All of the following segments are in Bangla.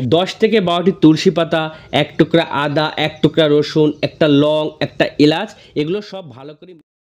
10 থেকে 12টি তুলসী পাতা, এক টুকরা আদা, এক টুকরা রসুন, একটা লং, একটা এলাচ, এগুলো সব ভালো করে।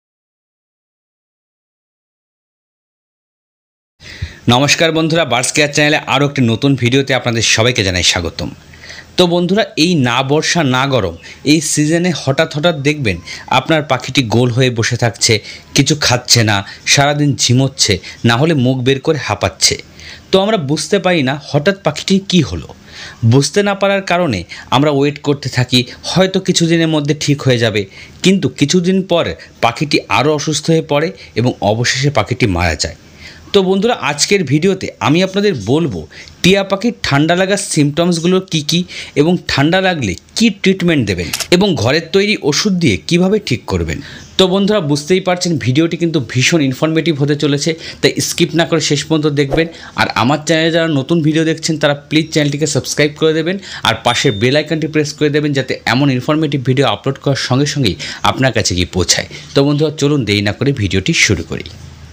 নমস্কার বন্ধুরা, বার্ডস কেয়ার চ্যানেলে আরও একটি নতুন ভিডিওতে আপনাদের সবাইকে জানাই স্বাগতম। তো বন্ধুরা, এই না বর্ষা না গরম এই সিজনে হঠাৎ দেখবেন আপনার পাখিটি গোল হয়ে বসে থাকছে, কিছু খাচ্ছে না, সারাদিন ঝিমোচ্ছে, না হলে মুখ বের করে হাঁপাচ্ছে। তো আমরা বুঝতে পারি না হঠাৎ পাখিটি কি হলো। বুঝতে না পারার কারণে আমরা ওয়েট করতে থাকি, হয়তো কিছুদিনের মধ্যে ঠিক হয়ে যাবে, কিন্তু কিছুদিন পর পাখিটি আরও অসুস্থ হয়ে পড়ে এবং অবশেষে পাখিটি মারা যায়। তো বন্ধুরা, আজকের ভিডিওতে আমি আপনাদের বলবো টিয়া পাখির ঠান্ডা লাগার সিমটমসগুলো কী এবং ঠান্ডা লাগলে কি ট্রিটমেন্ট দেবেন এবং ঘরের তৈরি ওষুধ দিয়ে কিভাবে ঠিক করবেন। তো বন্ধুরা, বুঝতেই পারছেন ভিডিওটি কিন্তু ভীষণ ইনফরমেটিভ হতে চলেছে, তাই স্কিপ না করে শেষ পর্যন্ত দেখবেন। আর আমার চ্যানেলে যারা নতুন ভিডিও দেখছেন তারা প্লিজ চ্যানেলটিকে সাবস্ক্রাইব করে দেবেন আর পাশের বেল আইকনটি প্রেস করে দেবেন, যাতে এমন ইনফরমেটিভ ভিডিও আপলোড করার সঙ্গে সঙ্গেই আপনার কাছে গিয়ে পৌঁছায়। তো বন্ধুরা, চলুন দেরি না করে ভিডিওটি শুরু করি।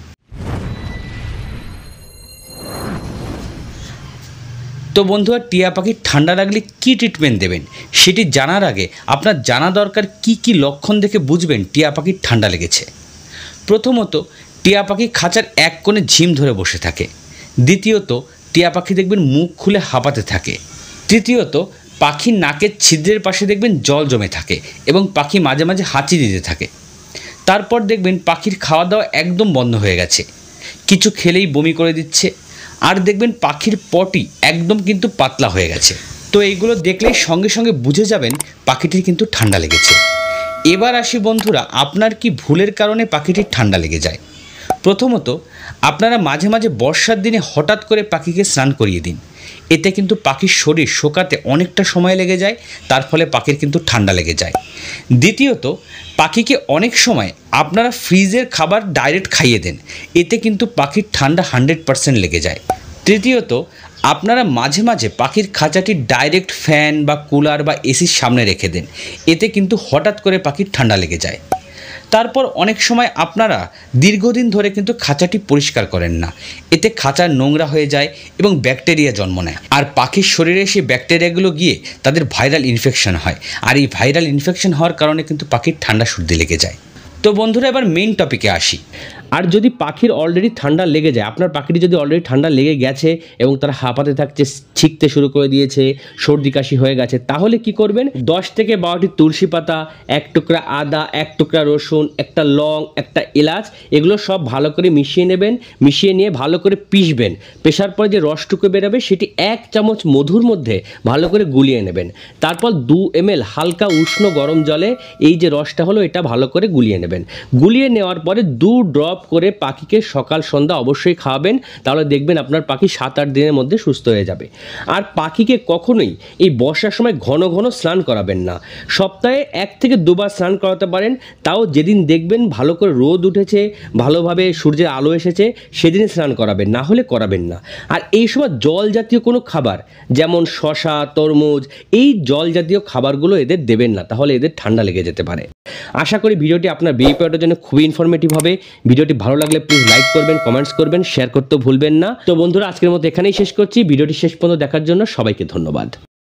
তো বন্ধুরা, টিয়া পাখির ঠান্ডা লাগলে কী ট্রিটমেন্ট দেবেন সেটি জানার আগে আপনার জানা দরকার কী লক্ষণ দেখে বুঝবেন টিয়া পাখির ঠান্ডা লেগেছে। প্রথমত, টিয়া পাখি খাঁচার এক কোণে ঝিম ধরে বসে থাকে। দ্বিতীয়ত, টিয়া পাখি দেখবেন মুখ খুলে হাঁপাতে থাকে। তৃতীয়ত, পাখির নাকের ছিদ্রের পাশে দেখবেন জল জমে থাকে এবং পাখি মাঝে মাঝে হাঁচি দিতে থাকে। তারপর দেখবেন পাখির খাওয়া দাওয়া একদম বন্ধ হয়ে গেছে, কিছু খেলেই বমি করে দিচ্ছে, আর দেখবেন পাখির পটি একদম কিন্তু পাতলা হয়ে গেছে। তো এইগুলো দেখলেই সঙ্গে সঙ্গে বুঝে যাবেন পাখিটির কিন্তু ঠান্ডা লেগেছে। এবার আসি বন্ধুরা, আপনার কি ভুলের কারণে পাখিটির ঠান্ডা লেগে যায়। প্রথমত, আপনারা মাঝে মাঝে বর্ষার দিনে হঠাৎ করে পাখিকে স্নান করিয়ে দিন, এতে কিন্তু পাখির শরীর শোকাতে অনেকটা সময় লেগে যায়, তার ফলে পাখির কিন্তু ঠান্ডা লেগে যায়। দ্বিতীয়ত, পাখিকে অনেক সময় আপনারা ফ্রিজের খাবার ডাইরেক্ট খাইয়ে দেন, এতে কিন্তু পাখির ঠান্ডা 100% লেগে যায়। তৃতীয়ত, আপনারা মাঝে মাঝে পাখির খাঁচাটি ডাইরেক্ট ফ্যান বা কুলার বা এসির সামনে রেখে দেন, এতে কিন্তু হঠাৎ করে পাখির ঠান্ডা লেগে যায়। তারপর অনেক সময় আপনারা দীর্ঘদিন ধরে কিন্তু খাঁচাটি পরিষ্কার করেন না, এতে খাঁচা নোংরা হয়ে যায় এবং ব্যাকটেরিয়া জন্ম নেয়, আর পাখির শরীরে সেই ব্যাকটেরিয়াগুলো গিয়ে তাদের ভাইরাল ইনফেকশন হয়, আর এই ভাইরাল ইনফেকশন হওয়ার কারণে কিন্তু পাখির ঠান্ডা সর্দি লেগে যায়। তো বন্ধুরা, এবার মেইন টপিকে আসি। আর যদি পাখির অলরেডি ঠান্ডা লেগে যায়, আপনার পাখিটি যদি অলরেডি ঠান্ডা লেগে গেছে এবং তারা হাঁপাতে থাকছে, ছিঁকতে শুরু করে দিয়েছে, সর্দি কাশি হয়ে গেছে, তাহলে কি করবেন? 10 থেকে 12টি তুলসী পাতা, এক টুকরা আদা, এক টুকরা রসুন, একটা লং, একটা এলাচ, এগুলো সব ভালো করে মিশিয়ে নেবেন। মিশিয়ে নিয়ে ভালো করে পিষবেন। পেশার পরে যে রসটুকু বেরোবে সেটি 1 চামচ মধুর মধ্যে ভালো করে গুলিয়ে নেবেন। তারপর 2 ml হালকা উষ্ণ গরম জলে এই যে রসটা হলো এটা ভালো করে গুলিয়ে নেবেন। গুলিয়ে নেওয়ার পরে 2 ড্রপ করে পাখিকে সকাল সন্ধ্যা অবশ্যই খাওয়াবেন, তাহলে দেখবেন আপনার পাখি 7-8 দিনের মধ্যে সুস্থ হয়ে যাবে। আর পাখিকে কখনোই এই বর্ষার সময় ঘন ঘন স্নান করাবেন না, সপ্তাহে 1 থেকে 2 বার স্নান করাতে পারেন, তাও যেদিন দেখবেন ভালো করে রোদ উঠেছে, ভালোভাবে সূর্যের আলো এসেছে সেদিনে স্নান করাবেন, না হলে করাবেন না। আর এই সময় জল জাতীয় কোনো খাবার যেমন শসা, তরমুজ, এই জল জাতীয় খাবারগুলো এদের দেবেন না, তাহলে এদের ঠান্ডা লেগে যেতে পারে। আশা করি ভিডিওটি আপনার বেবি পেটের জন্য খুবই ইনফরমেটিভ হবে। ভিডিওটি ভালো লাগলে প্লিজ লাইক করবেন, কমেন্টস করবেন, শেয়ার করতেও ভুলবেন না। তো বন্ধুরা, আজকের মতো এখানেই শেষ করছি। ভিডিওটি শেষ পর্যন্ত দেখার জন্য সবাইকে ধন্যবাদ।